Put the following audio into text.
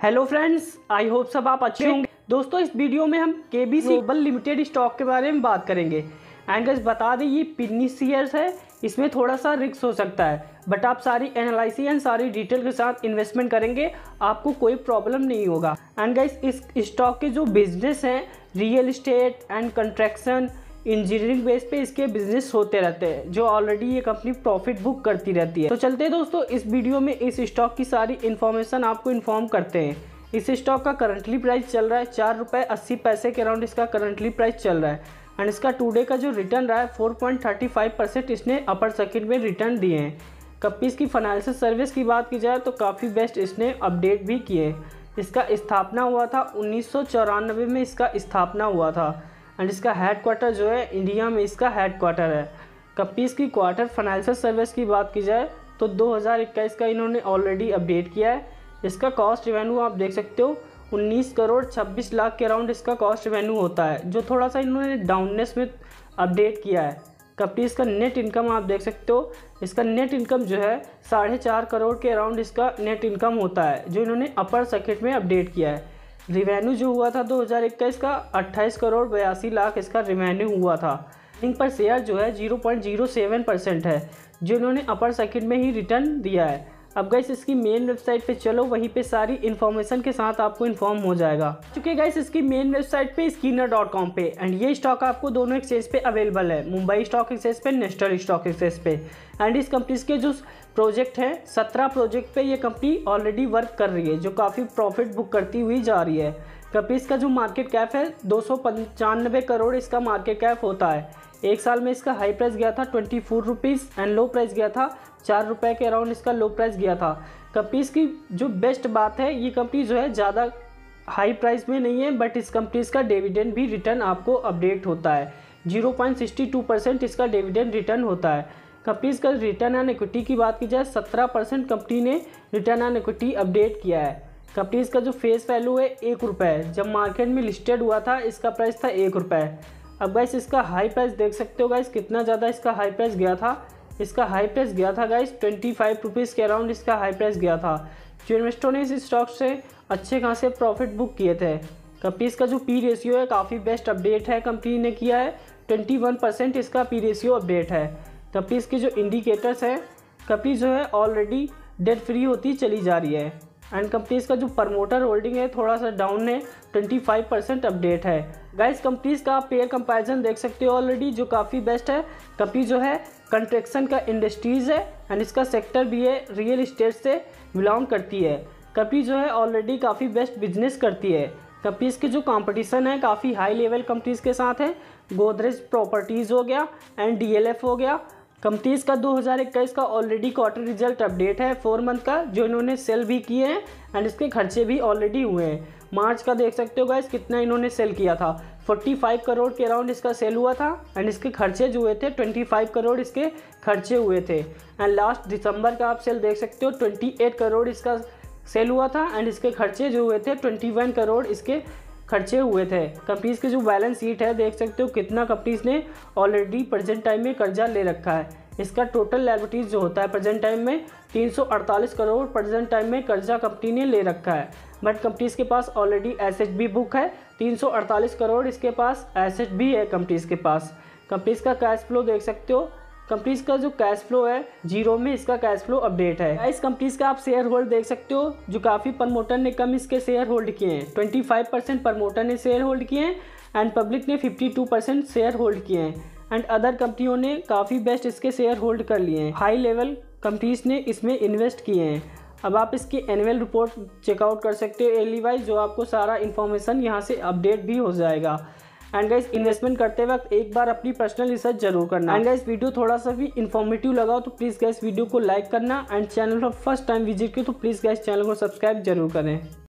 Hello friends, I hope सब आप अच्छे होंगे। दोस्तों, इस वीडियो में हम केबीसी ग्लोबल लिमिटेड स्टॉक के बारे में बात करेंगे। एंड गाइस बता दें, ये पिन्नी शेयर्स है, इसमें थोड़ा सा रिस्क हो सकता है, बट आप सारी एनालिसिस एंड सारी डिटेल के साथ इन्वेस्टमेंट करेंगे, आपको कोई प्रॉब्लम नहीं होगा। एंड गाइस इस स्टॉक के जो बिजनेस हैं, real estate and construction, engineering base पे इसके बिजनेस होते रहते हैं, जो ऑलरेडी ये कंपनी प्रॉफिट बुक करती रहती है। तो चलते हैं दोस्तों, इस वीडियो में इस स्टॉक की सारी इन्फॉर्मेशन आपको इन्फॉर्म करते हैं। इस स्टॉक का करंटली प्राइस चल रहा है ₹4.80 के अराउंड इसका करंटली प्राइस चल रहा है। एंड इसका टुडे का जो रिटर्न रहा है 4.35% इसने अपर सर्किट में रिटर्न दिए हैं। कंपनी की फाइनेंशियल सर्विस की बात की जाए तो काफ़ी बेस्ट इसने अपडेट भी किए। इसका स्थापना हुआ था 1994 में, इसका स्थापना हुआ था। एंड इसका हेडक्वार्टर जो है इंडिया में इसका हेडक्वार्टर है। कंपनी की क्वार्टर फाइनेंशियल सर्विस की बात की जाए तो 2021 का इन्होंने ऑलरेडी अपडेट किया है। इसका कॉस्ट रेवेन्यू आप देख सकते हो 19 करोड़ 26 लाख के अराउंड इसका कॉस्ट रेवेन्यू होता है, जो थोड़ा सा इन्होंने डाउननेस में अपडेट किया है। कंपनी का नेट इनकम आप देख सकते हो, इसका नेट इनकम जो है 4.5 करोड़ के अराउंड इसका नेट इनकम होता है, जो इन्होंने अपर सर्किट में अपडेट किया है। रिवेन्यू जो हुआ था 2021 का 28 करोड़ 82 लाख इसका रिवेन्यू हुआ था। अर्निंग पर शेयर जो है 0.07% है, जो इन्होंने अपर सर्किट में ही रिटर्न दिया है। अब गाइस इसकी मेन वेबसाइट पे चलो, वहीं पे सारी इन्फॉर्मेशन के साथ आपको इन्फॉर्म हो जाएगा। चूँकि गाइस इसकी मेन वेबसाइट पे स्कीनर.com पे, एंड ये स्टॉक आपको दोनों एक्सचेंज पे अवेलेबल है, मुंबई स्टॉक एक्सचेंज पे, नेशनल स्टॉक एक्सचेंज पे। एंड इस कंपनी के जो प्रोजेक्ट हैं 17 प्रोजेक्ट पे ये कंपनी ऑलरेडी वर्क कर रही है, जो काफ़ी प्रॉफिट बुक करती हुई जा रही है। कंपनी का जो मार्केट कैप है 295 करोड़ इसका मार्केट कैप होता है। एक साल में इसका हाई प्राइस गया था 24 रुपीज़ एंड लो प्राइस गया था ₹4 के अराउंड इसका लो प्राइस गया था। कंपनी की जो बेस्ट बात है, ये कंपनी जो है ज़्यादा हाई प्राइस में नहीं है, बट इस कंपनी का डिविडेंड भी रिटर्न आपको अपडेट होता है। 0.62% इसका डिविडेंड रिटर्न होता है। कंपनी का रिटर्न ऑन इक्विटी की बात की जाए 17% कंपनी ने रिटर्न ऑन इक्विटी अपडेट किया है। कंपनी का जो फेस वैल्यू है ₹1, जब मार्केट में लिस्टेड हुआ था इसका प्राइस था ₹1। अब गाइस इसका हाई प्राइस देख सकते हो गाइस, कितना ज़्यादा इसका हाई प्राइस गया था। इसका हाई प्राइस गया था गाइस 25 रुपीज़ के अराउंड इसका हाई प्राइस गया था, जो इन्वेस्टरों ने इस स्टॉक से अच्छे खासे प्रॉफिट बुक किए थे। कंपनी का जो पी रेशियो है काफ़ी बेस्ट अपडेट है, कंपनी ने किया है 21% इसका पी रेशियो अपडेट है। कंपनी की जो इंडिकेटर्स हैं, कंपनी जो है ऑलरेडी डेट फ्री होती चली जा रही है। एंड कंपनी का जो प्रमोटर होल्डिंग है थोड़ा सा डाउन है, 25% अपडेट है। गाइस कंपनीज का आप पेयर कंपैरिजन देख सकते हो ऑलरेडी, जो काफ़ी बेस्ट है। कंपनी जो है कंस्ट्रक्शन का इंडस्ट्रीज़ है, एंड इसका सेक्टर भी है रियल इस्टेट से बिलोंग करती है। कंपनी जो है ऑलरेडी काफ़ी बेस्ट बिजनेस करती है। कंपनीज के जो कंपटीशन है काफ़ी हाई लेवल कंपनीज के साथ है। गोदरेज प्रॉपर्टीज़ हो गया एंड DLF हो गया। कंपनीज का 2021 का ऑलरेडी क्वार्टर रिजल्ट अपडेट है 4 मंथ का, जो इन्होंने सेल भी किए हैं एंड इसके खर्चे भी ऑलरेडी हुए हैं। मार्च का देख सकते हो गाइस कितना इन्होंने सेल किया था, 45 करोड़ के अराउंड इसका सेल हुआ था। एंड इसके खर्चे जो हुए थे 25 करोड़ इसके खर्चे हुए थे। एंड लास्ट दिसंबर का आप सेल देख सकते हो 28 करोड़ इसका सेल हुआ था, एंड इसके खर्चे जो हुए थे 21 करोड़ इसके खर्चे हुए थे। कंपनीज की जो बैलेंस शीट है देख सकते हो कितना कंपनीज ने ऑलरेडी प्रेजेंट टाइम में कर्जा ले रखा है। इसका टोटल लायबिलिटीज जो होता है प्रेजेंट टाइम में 348 करोड़ प्रेजेंट टाइम में कर्जा कंपनी ने ले रखा है। बट कंपनीज के पास ऑलरेडी एसेट भी बुक है, 348 करोड़ इसके पास एसेट भी है कंपनीज के पास। कंपनीज का कैश फ्लो देख सकते हो, कंपनीज का जो कैश फ्लो है जीरो में इसका कैश फ्लो अपडेट है। इस कंपनीज का आप शेयर होल्ड देख सकते हो, जो काफ़ी प्रमोटर ने कम इसके शेयर होल्ड किए हैं। 25% प्रमोटर ने शेयर होल्ड किए हैं एंड पब्लिक ने 52% शेयर होल्ड किए हैं। एंड अदर कंपनियों ने काफ़ी बेस्ट इसके शेयर होल्ड कर लिए हैं। हाई लेवल कंपनीज ने इसमें इन्वेस्ट किए हैं। अब आप इसकी एनुअल रिपोर्ट चेकआउट कर सकते हो एयरली वाइज, जो आपको सारा इन्फॉर्मेशन यहाँ से अपडेट भी हो जाएगा। एंड गाइस इन्वेस्टमेंट करते वक्त एक बार अपनी पर्सनल रिसर्च जरूर करना। एंड गाइस वीडियो थोड़ा सा भी इन्फॉर्मेटिव लगा हो तो प्लीज़ गाइस वीडियो को लाइक करना, एंड चैनल पर फर्स्ट टाइम विजिट किया तो प्लीज़ गाइस चैनल को सब्सक्राइब जरूर करें।